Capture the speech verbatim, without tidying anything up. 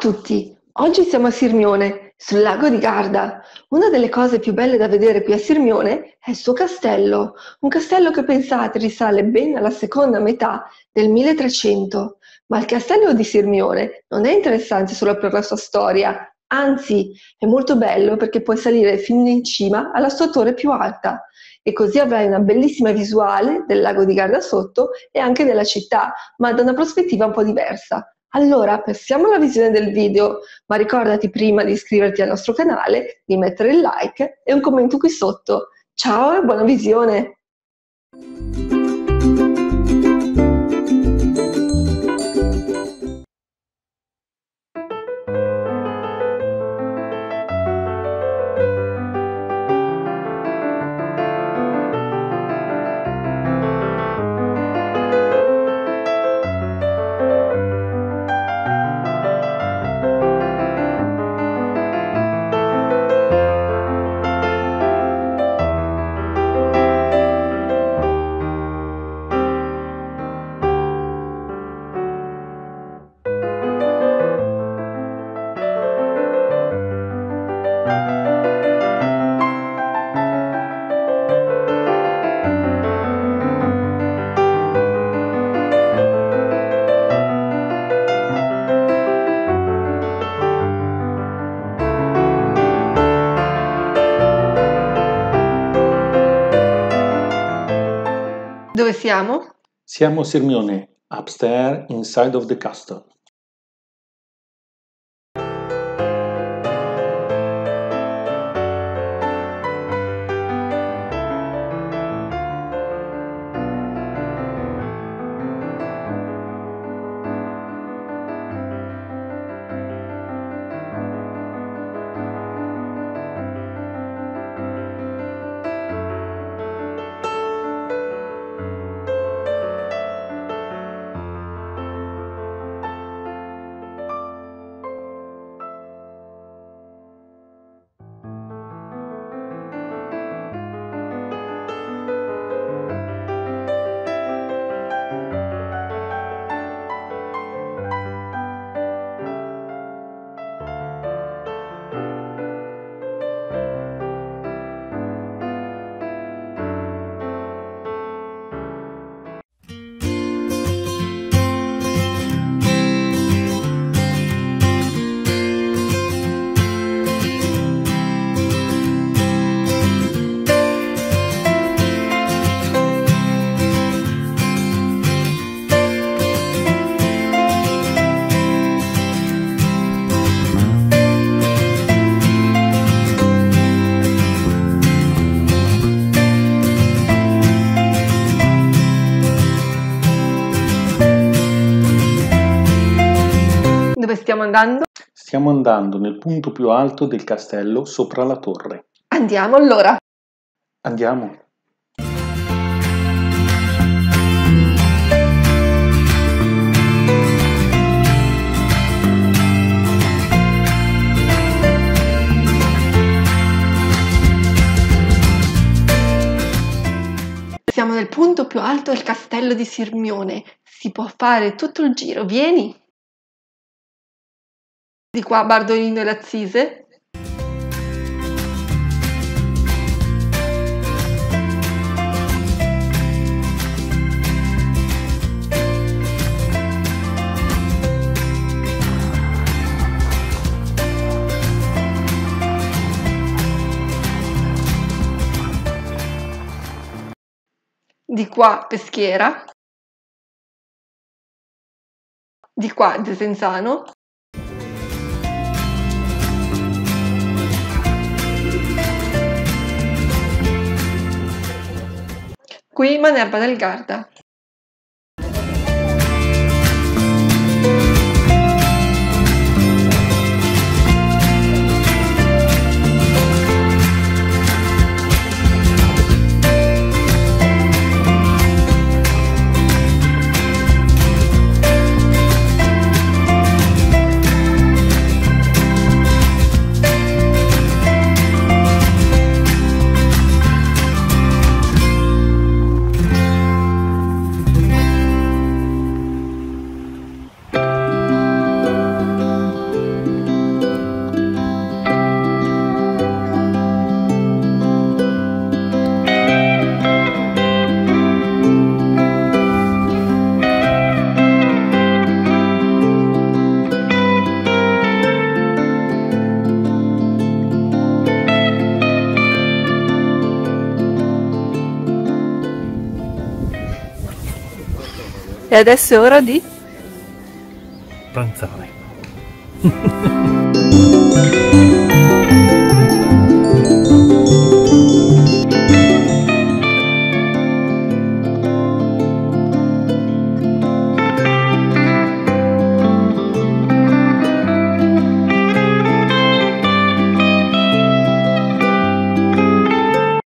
tutti, oggi siamo a Sirmione, sul lago di Garda. Una delle cose più belle da vedere qui a Sirmione è il suo castello, un castello che pensate risale ben alla seconda metà del milletrecento. Ma il castello di Sirmione non è interessante solo per la sua storia, anzi è molto bello perché puoi salire fino in cima alla sua torre più alta e così avrai una bellissima visuale del lago di Garda sotto e anche della città, ma da una prospettiva un po' diversa. Allora, passiamo alla visione del video, ma ricordati prima di iscriverti al nostro canale, di mettere il like e un commento qui sotto. Ciao e buona visione! Dove siamo? Siamo a Sirmione, upstairs inside of the castle. Dove stiamo andando? Stiamo andando nel punto più alto del castello sopra la torre. Andiamo allora! Andiamo! Siamo nel punto più alto del castello di Sirmione. Si può fare tutto il giro, vieni! Di qua Bardolino e l'Azzise. Di qua Peschiera. Di qua Desenzano. Qui Manerba del Garda. E adesso è ora di pranzare.